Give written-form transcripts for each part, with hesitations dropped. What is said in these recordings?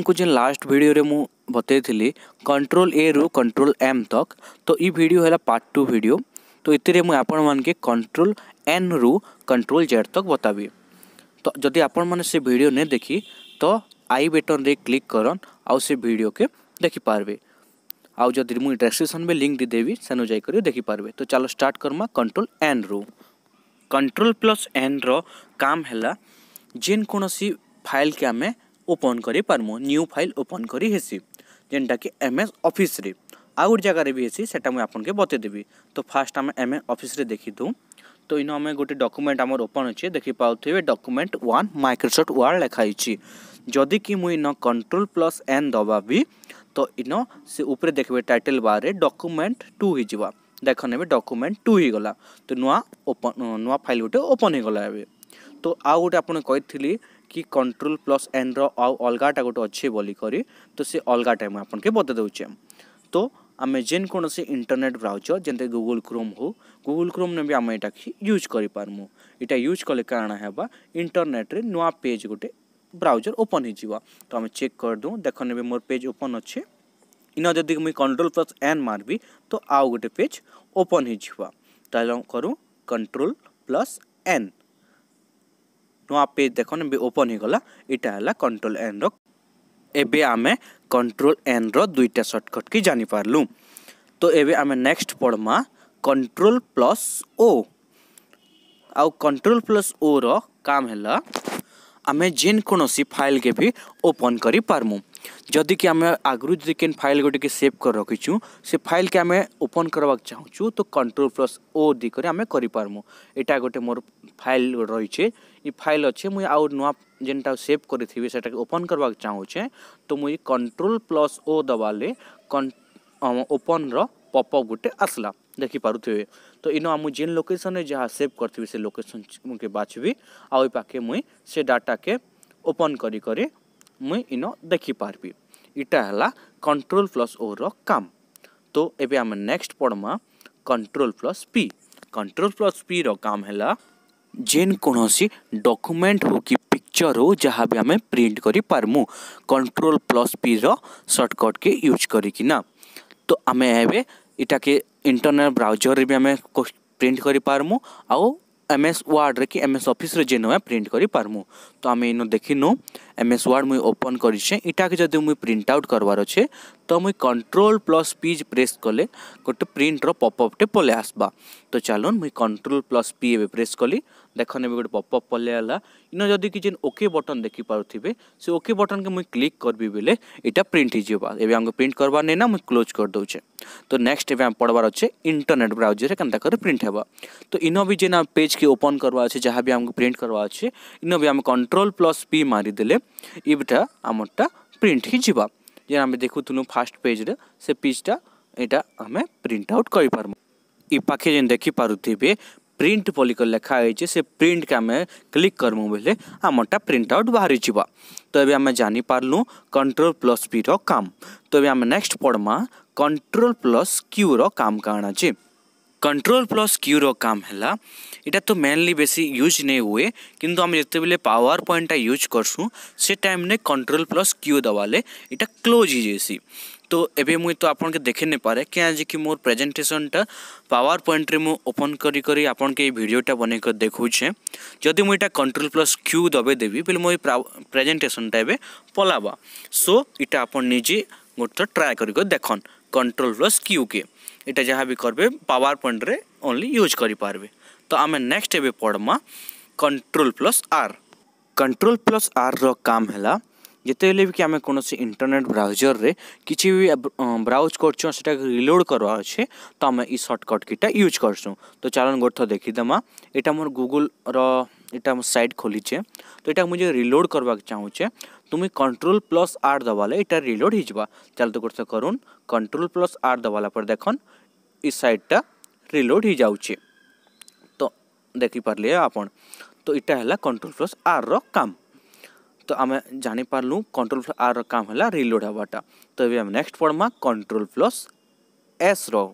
को जो last video रे मु बतई कंट्रोल ए रु कंट्रोल एम तक। तो ये वीडियो है पार्ट 2 वीडियो। तो इतने मुझे आपण मान के कंट्रोल एन रु कंट्रोल जेड तक बताबी। तो जदि आपण मैंने से वीडियो नहीं देखी तो आई बटन रे क्लिक करन आउ से वीडियो के देखी पारबे। आउ जदि मुझे डिस्क्रिप्शन में लिंक दे देवी सेनु जाई करी देखी पारबे। तो चलो स्टार्ट करमा कंट्रोल एन रु। कंट्रोल प्लस एन रो काम है जेन कोनोसी फाइल के आमे ओपन करि पारमु। न्यू फाइल ओपन करी हेसी जेनटा कि एमएस ऑफिस रे आ गुट जगह रे भी हेसी सेटा मैं आपन के बते देबी। तो फास्ट आमे एमएस ऑफिस रे देखि दउ। तो इन आमे गोटे डॉक्यूमेंट हमर ओपन अछि देखि पाउथिबे डॉक्यूमेंट 1 माइक्रोसॉफ्ट वर्ड लिखाई छी। जदि कि मुई न कंट्रोल प्लस एन दबाबी तो इन से ऊपर देखबे टाइटल बार रे डॉक्यूमेंट 2 ही जिवा। देख नेबे डॉक्यूमेंट 2 ही गला। तो नुआ फाइल गोटे ओपन ही गला एबे। तो आउ गोटे आपन कहिथिली कि कंट्रोल प्लस एन रो आउ अलगाटा गोटे अच्छे बोली करी। तो से अलगाटा मैं आपन के बता दउचे। तो आमे जेन कोन से इंटरनेट ब्राउजर जेंते गूगल क्रोम हो गूगल क्रोम ने भी आम एटा यूज करि पारमु। एटा यूज कले कारण हेबा इंटरनेट रे नुआ पेज गोटे ब्राउजर ओपन ही जीवा। तो आमे चेक कर दउ देख नेबे मोर पेज ओपन अच्छे। इन जदि मुई कंट्रोल प्लस एन मारबी तो आउ गोटे पेज ओपन ही जीवा। तालो करू कंट्रोल प्लस एन नुआ पेज देखने भी ओपन ही गला। इटा है कंट्रोल एन रो। एबे आमे कंट्रोल एन रो दुईटा शॉर्टकट की जानी पारलु। तो एबे आमे नेक्स्ट पढ़मा कंट्रोल प्लस ओ। आउ कंट्रोल प्लस ओ रो काम है आमे जेन कोनोसी फाइल के भी ओपन करि पारमु। जदि कि आमे आगरु जदि केन फाइल गोटे के सेव कर रखिछु से फाइल के आमे ओपन करबाक चाहूछु तो कंट्रोल प्लस ओ दी करे आमे करि पारमु। एटा गोटे मोर फाइल रही छे ई फाइल अच्छे मुई आउ नुआ जेनटा सेव करिथिबे सेटा के ओपन करबाक चाहूछे तो मुई कंट्रोल प्लस ओ दबाले ओपन रो पॉपअप गोटे आसला देखि पारुथिबे। तो इनो आमु जेन लोकेशन रे जहाँ सेव करथिबे से लोकेशन के बाछबी आउ पाके मुई से डाटा के ओपन करी करे मुई इनो देखि पारबी। इटा हला कंट्रोल प्लस ओ रो काम। तो एबे आम नेक्स्ट पढ़मा control plus P. Control plus P रो काम है जेन कोनोसी डॉक्यूमेंट हो कि पिक्चर हो जहाँ भी आमे प्रिंट करि पारमु कंट्रोल प्लस पी रो शॉर्टकट के यूज करी कि ना। तो आमे एबे इटा के इंटरनेट ब्राउजर रे भी आमे प्रिंट करि पारमु आउ एमएस वर्ड रे कि एमएस ऑफिस रे जेनो है प्रिंट करि पारमु। तो आमे इनो देखिनु एमएस वर्ड मुई ओपन करिछे। इटा के जदि मुई प्रिंट आउट करवार छे तो मुई कंट्रोल प्लस पी प्रेस कले गोटे प्रिंट रो पॉपअप टे पले आसबा। तो चलोन मुई कंट्रोल प्लस पी एबे प्रेस कली देखने भी गोटे पॉपअप पले आला। इन जदि कि जेन ओके बटन देखि पारुथिबे से ओके बटन के मुई क्लिक करबी बेले इटा प्रिंट ही जेबा। एबे हमको प्रिंट करबा नै ना मुई क्लोज कर दउछे। तो नेक्स्ट एबे हम पढ़बार अच्छे इंटरनेट ब्राउजर रे केनता करे प्रिंट हेबा। तो इनो भी जेना पेज के ओपन करवा अच्छे जहाँ भी हमको प्रिंट करवा अच्छे इनो भी हम कंट्रोल प्लस पी मारी देले इबटा हमरटा प्रिंट ही जीवा। जे हम देखुथुनु फास्ट पेज रे से पेजटा एटा हमें प्रिंट आउट करि पारमु। ई पाखे जेन देखि पारुथिबे प्रिंट पॉलिकल लिखा है से प्रिंट के आमे क्लिक करमु बेले हमरटा प्रिंट आउट बाहरी जीवा। तो एबे हमें जानी पारलु कंट्रोल प्लस पी रो काम। तो एबे हमें नेक्स्ट पढ़मा कंट्रोल प्लस क्यू रो काम काना छी। कंट्रोल प्लस क्यू रो काम है इटा तो मेनली बेसी यूज नहीं हुए किंतु आम जिते बेले पावर पॉइंट यूज करसु से टाइम ने कंट्रोल प्लस क्यू दबाले इटा क्लोज ही जैसी। तो एबे मुई तो आपन के देखे नहीं पारे क्या आज कि मोर प्रेजेंटेशन टा पावर पॉइंट रे मु ओपन करी करी आपन के वीडियो टा बने कर देखुछे। जदि मुई इटा कंट्रोल प्लस क्यू दबे देबी बेले मोर प्रेजेंटेशन टा एबे पलाबा। सो इटा आपन निजे गोटे ट्राई करी देखन कंट्रोल प्लस क्यू के इटा जहाँ भी करबे पावर पॉइंट रे ओनली यूज करि पारबे। तो आमे नेक्स्ट एबे पढ़मा control plus R. Control plus R रो काम है जिते भी कि आमे कोनोसी इंटरनेट ब्राउजर रे किछि भी ब्राउज करछो सेटा रिलोड करवा अच्छे तो आमे ई शॉर्टकट कीटा यूज करछो। तो चलन गोठो देखि दमा एटा मोर गूगल रो एटा साइट खोली छे। तो एटा मुझे रिलोड करवा चाहू छे तो मुई control plus are दबाले Etah reload ही जबा। चल तो गोठो करूँ कंट्रोल प्लस आर दबाला पर देखन इस साइटटा रिलोड ही जाउछे। तो देखि पारलिए आपन। तो इटा है कंट्रोल प्लस आर रो काम। तो आमे जानी पारलु कंट्रोल प्लस आर रो काम है रिलोड हवाटा। तो एबे हम नेक्स्ट पढ़मा कंट्रोल प्लस एस रो।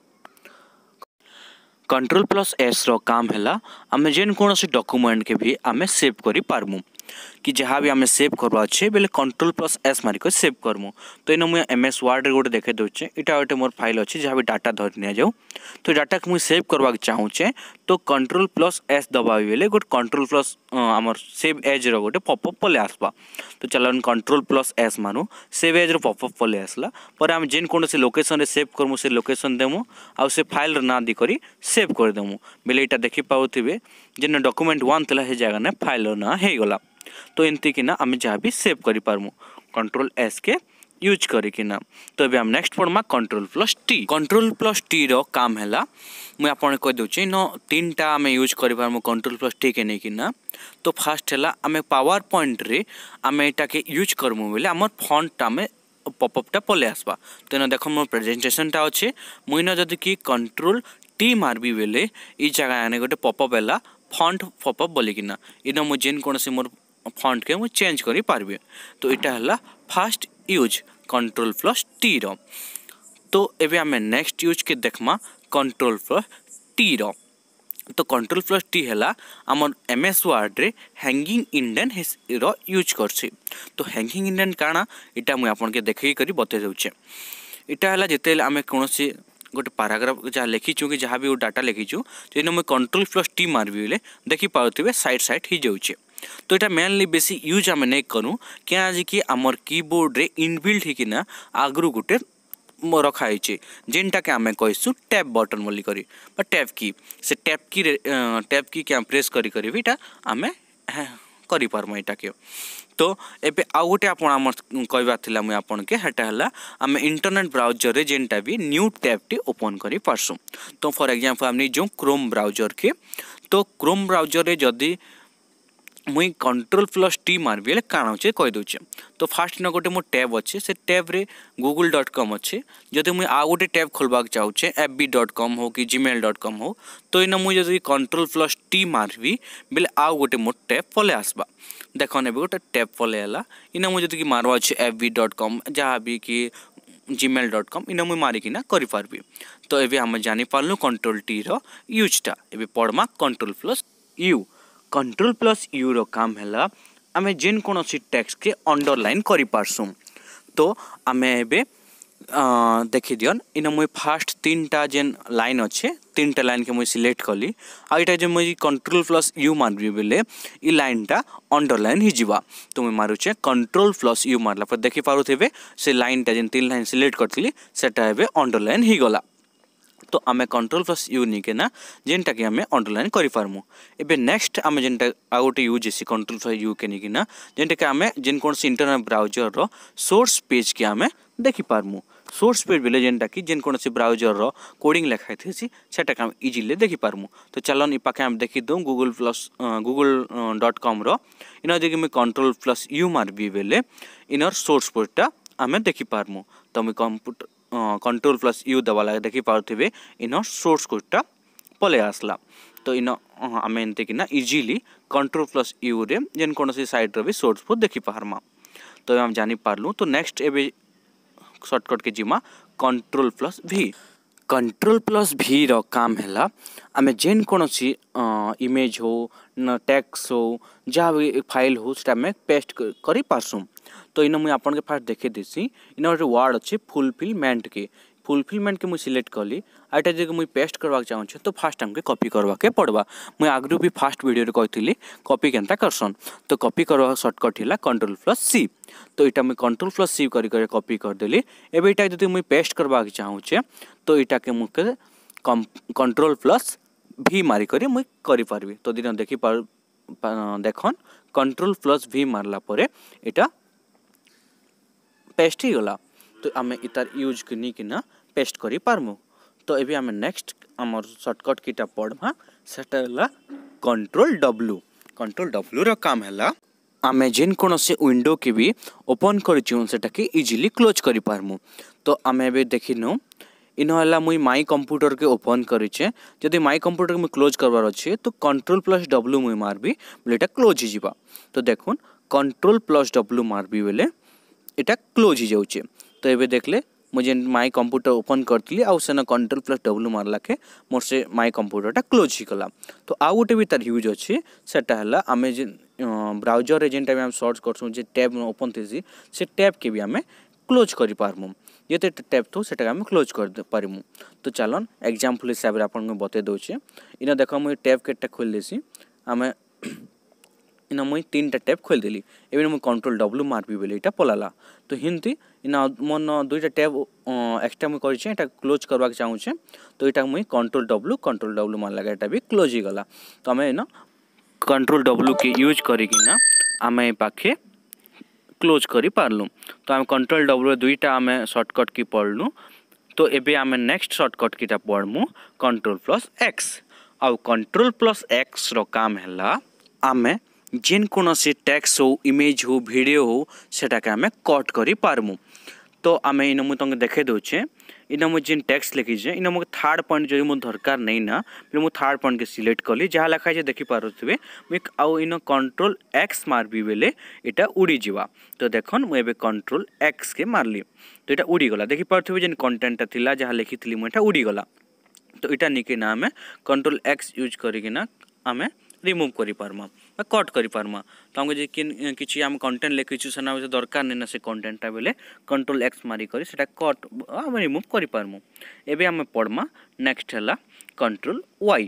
कंट्रोल प्लस एस रो काम है आमे जेन कोनोसी डॉक्यूमेंट के भी आमे सेव करि पारमु। कि जहाँ भी आम सेव करवा अच्छे बेले Ctrl+S मारिक सेव करमु। तो इन मुझे MS Word रे गोटे देखे दूचे इटा गोटे मोर फाइल अच्छे जहाँ भी डाटा धरी नि जाऊ तो डाटा को मुझे सेव करवा चाहूचे तो Ctrl+S दबाई बेले गोटे Ctrl+ आमर सेव एज रो गोटे पॉपअप पले आसबा। तो चलो Ctrl+S मानु सेव एज रो पॉपअप पले आसला पर आम जेन कौन से लोकेशन रे सेव करमु से लोकेशन देमु आ से फाइल ना दी करी सेव कर देमु बेले इटा देखि पाउथिबे जेन डॉक्यूमेंट 1 तला हे जगह ने फाइल ना हे गला। तो एंती कि ना आम जहाँ भी सेव करि पारमु Ctrl+S के यूज करिकिना। तो अभी हम नेक्स्ट पढ़मा Ctrl+T। Ctrl+T रो काम हैला मुझे आपने कह दूचे न 3टा आम यूज करि पारमु Ctrl+T के नेकिना। तो फास्ट हैला आम पावर पॉइंट रे आम एटा के यूज करमु बेले हमर फॉन्ट आम पॉपअप टा पले आसबा। तो न देखो मोर प्रेजेंटेशन टा अच्छे मुई न जदि कि Ctrl+T मारबी बेले ई जगह आने गोटे पॉपअप हैला फॉन्ट पॉपअप बोलिकिना इन मु जेन कौन से मोर फॉन्ट के मुझे चेंज करि पारबे। तो इटा हैला फास्ट यूज Ctrl+T रो। तो एबे आमे नेक्स्ट यूज के देखमा Ctrl+T रो। तो Ctrl+T हैला हमर MS Word रे हैंगिंग इंडेंट रो यूज करछि। तो हैंगिंग इंडेंट काना इटा मुझे आपन के देखै करी बते देउछे। इटा हैला जेते आमे कोनोसी गोटे पैराग्राफ जहाँ लिखीचु कि जहाँ भी वो डाटा लिखीचु तो इन मुझे Ctrl+T मारबी बेले देखि पाउथिबे साइड साइड ही जाउछे। तो इटा मेनली बेसी यूज आम नहीं करूँ क्या आज कि आमर कीबोर्ड रे इनबिल्ट होकिना आगु गोटे रखाई जेनटा के आम कहसु टैब बटन बोली करी टैब की से टैब की क्या प्रेस करी करी इटा आम करि पारमु इटा के। तो एबे आउ गोटे आपन आमर कहबा थिला मुई आपन के हेटा हला आम इंटरनेट ब्राउजर रे जेनटा भी न्यू टैब टी ओपन करि पारसु। तो फॉर एग्जांपल हमनी जो क्रोम ब्राउजर के तो क्रोम ब्राउजर रे जदी मुई Ctrl+T मारबी बेले काण होचे कहि दोचे। तो फास्ट न गोटे मोर टैब अच्छे से टैब रे google.com अच्छे जदि मुई आ गोटे टैब खोलबाक चाहूचे fb.com हो कि gmail.com हो तो इन मुई जदि Ctrl+T मारबी बेले आ गोटे मोर टैब पले आसबा। देखो ने गोटे टैब पले आला इन मुई जदि मारबा अच्छे fb.com जहाँ भी कि gmail.com इन मुई मारिकिना करि पारबी। तो एबे हम जानि पारलु Ctrl+T रो यूजटा। एबे पढ़मा Ctrl+U। Ctrl+U रो काम हैला आमे जेन कोनोसी टेक्स्ट के अंडरलाइन करि पारसु। तो आमे एबे देखि दियन इन मुई फास्ट 3टा जेन लाइन अच्छे 3टा लाइन के मुई सिलेक्ट कली आ इटा जे मुई Ctrl+U मारबी बेले ई लाइन टा अंडरलाइन ही जीवा। तो मुई मारुचे Ctrl+U मारला पर देखि पारुथिबे से लाइन टा जेन 3 लाइन सिलेक्ट करथिली सेटा एबे अंडरलाइन ही गला। तो आमे Ctrl+U निके ना जेनटा कि आमे अंडरलाइन करि पारमु। एबे नेक्स्ट आमे जेनटा आ गोटे यूज हेसी Ctrl+U के निके ना जेनटा कि आमे जेन कोनसी इंटरनेट ब्राउजर रो सोर्स पेज के आमे देखि पारमु। सोर्स पेज बेले जेनटा कि जेन कोनसी ब्राउजर रो कोडिंग लिखाइ थेसी सेटा के आमे इजीली देखि पारमु। तो चलन इ पाके आमे देखि दो google.com रो इन देखि मैं Ctrl+U मारबी बेले इनर सोर्स पेजटा आमे देखि पारमु। तो मैं Ctrl+U दबा लगे देखि पारुथिबे इन सोर्स कोडटा पले आसला। तो इन आम एंते कि ना इजीली Ctrl+U रे जेन कोनसी साइट रो भी सोर्स कोड देखि पारमा। तो हम जानि पारलु। तो नेक्स्ट एबे शॉर्टकट के जिमा Ctrl+V। Ctrl+V रो काम हैला आमे जेन कोनसी इमेज हो न टेक्स्ट हो जहाँ भी फाइल हो सेटा में पेस्ट करि पारसु। तो इन मुई आपन के फास्ट देखे देसी इन गोटे वर्ड अच्छे फुलफिलमेंट के मुई सिलेक्ट कली आटा जगह मुई पेस्ट करवाक चाहूँ तो फास्ट हमके कॉपी करवा के पड़वा। मुई आगु भी फास्ट वीडियो रे कहथिली कॉपी केनता करसन। तो कॉपी करवा शॉर्टकट हिला Ctrl+C। तो इटा मुई Ctrl+C करी करे कॉपी कर देली। एबे इटा जदि मुई पेस्ट करवाक चाहूँ तो इटा के मुके Ctrl+V मारी करी मुई करि पारबी। तो दिन देखि पार देखन Ctrl+V मारला परे इटा पेस्ट ही गला। तो आमे इतार यूज करनी कि ना पेस्ट करि पारमु। तो एबे आमे नेक्स्ट हमर शॉर्टकट कीटा पढ़मा सेटा हला Ctrl+W रो काम हैला आमे जेन कोनोसी विंडो के भी ओपन करिछु सेटा के इजीली क्लोज करि पारमु। तो आमे एबे देखिनो इन हला मुई माई कंप्यूटर के ओपन करिछे जदि माई कंप्यूटर के मुई क्लोज करबार अछि तो Ctrl+W मुई मारबी बोले एटा क्लोज ही जीवा। तो देखुन Ctrl+W मारबी बेले एटा क्लोज ही जाउछे। तो एबे देखले मुझे माई कंप्यूटर ओपन करी आउ सेन Ctrl+W मारला के मोर से माई कंप्यूटरटा क्लोज ही गला। तो आउ गोटे भी तार यूज अच्छी सेटा है आम ब्राउजर जेन टाइम आम सर्च करसुँ जे टैब ओपन थी से टैब के भी आम क्लोज कर पारमु ये टैब तो सेटा आम क्लोज कर पारमु। तो चलन एग्जाम्पल हिसाब से आपको बते दूचे इन देख मुझे टैब केटा खोल देसी आम इन मुई 3टा टैब खोलदेली एवं मुझे Ctrl+W मारबी बोले यहाँ पलाला। तो हिंदी इन मन 2टा टैब एक्सट्रा मुझे कर क्लोज करवा चाहूँचे तो यहाँ मुझे Ctrl+W मारला यहाँ भी क्लोज ही गला। तो आम इन Ctrl+W के यूज करना आम पाखे क्लोज कर पार्लु। तो आम Ctrl+W 2टा आम सर्टकट की पढ़लु। तो एबे आम नेक्स्ट सर्टकट कीटा पढ़मु Ctrl+X आउ Ctrl+X रो काम है आम जेन कौन से टेक्स्ट हो इमेज हो वीडियो हो सेटा के आम कट करि पारमु। तो आम इन मुझे तुमको देखे दूचे इन मुझे जेन टेक्स्ट लिखीचे इन मुझे थर्ड पॉइंट जो मुझे दरकार नहीं ना मुझे थर्ड पॉइंट के सिलेक्ट कली जहाँ लिखाई है देखी पारे मुझे आउ इन Ctrl+X मारबी बेले यहाँ उड़ी जावा। तो देखन मुझे Ctrl+X के मारली तो यहाँ उड़ीगला देखी पारे जेन कंटेंटा थिला जहाँ लिखी मुझे उड़ीगला। तो यहाँ निकिना आम Ctrl+X यूज करना आम रिमूव करि पारमा कट करि पारमा। तो हमको जे किछि आम कंटेंट लिखिछु सेना दरकार नहीं ना से कंटेंटा बेले Ctrl+X मारी करी सेटा कट आम रिमूव करि पारमु। एबे आम पढ़मा नेक्स्ट है Ctrl+Y।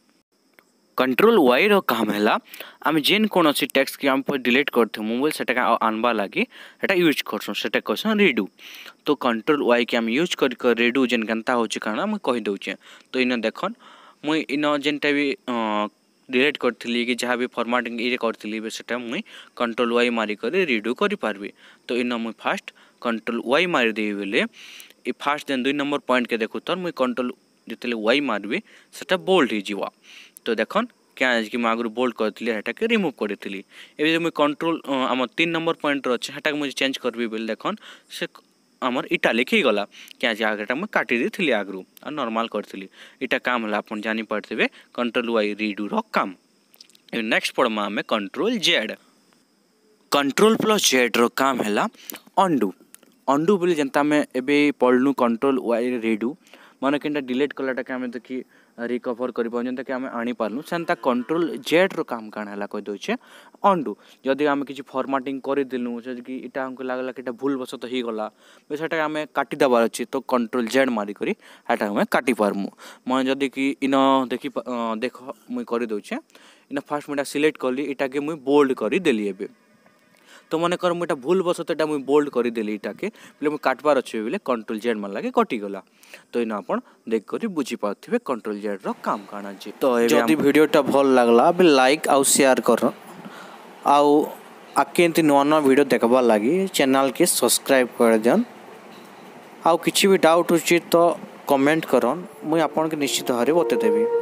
Ctrl+Y रो काम है आम जेन कौन सी टेक्स्ट की आम डिलीट करते मोबाइल सेटा आनबा लगी एटा यूज करसुँ सेटा कहसन रीडू। तो Ctrl+Y के आम यूज कर रीडू जेन केनता होछि काना मुझे कहि दउचे। तो इन देखन मुई इन जेनटा भी डिलीट करी कि जहाँ भी फॉर्मेटिंग ये करी से मुई Ctrl+Y मारिक रीडू करि पारबी। तो इन मुई फास्ट Ctrl+Y मारी देवी बेले ये फास्ट जेन 2 नंबर पॉइंट के देखो तो मुई Ctrl जिते Y मारबी सेटा बोल्ड ही जीवा। तो देखन क्या कि मैं आगु बोल्ड करी हेटा के रिमूव करी ए मुई कंट्रोल आम 3 नंबर पॉइंट अच्छे हेटा मुझे चेंज करबी बेले देखन से आमर इटालिक ही गला क्या आगे मुझे काटी थी आगु और नॉर्मल करी इटा काम है आप जानी पारे Ctrl+Y रीडू रो काम। नेक्स्ट पढ़मा आम Ctrl+Z। Ctrl+Z रो काम है अंडू अंडू बोले जनता आम एबे पढ़लु Ctrl+Y रीडू मन के डिलीट कलाटा के आम देखी रिकवर कर कि आम आनी पार्लु सेन्ता Ctrl+Z रो काम काण है कही दौचे अंडू। जदि आम किसी फॉर्मेटिंग करदेलु कि इटा हमको लगला कि भूल वशत हो गला बेटा आम काटिदेबार अच्छे तो Ctrl+Z मारिक हेटा आम काटी पारमु। मैं जदि कि इन देखी देख मुई कर दौचे इन फास्ट मुझे सिलेक्ट कली इटा के मुई बोल्ड कर देली एबे। तो मन कर मुझे भूल बसत मुझे बोल्ड करदेली इटा के मुझे काटबार अच्छे बोले Ctrl+Z मारला के कटिगला। तो इन आप देख कर बुझी पारे Ctrl+Z रो काम काण अच्छे। तो जदि वीडियोटा भल लगला बे लाइक आउ शेयर कर आउ आके एंती नुआ नुआ वीडियो देखबार लगी चैनल के सब्सक्राइब कर देन। आउ किसी भी डाउट हो तो कमेंट करन मुझे आपन के निश्चित भाव बतेदेवी।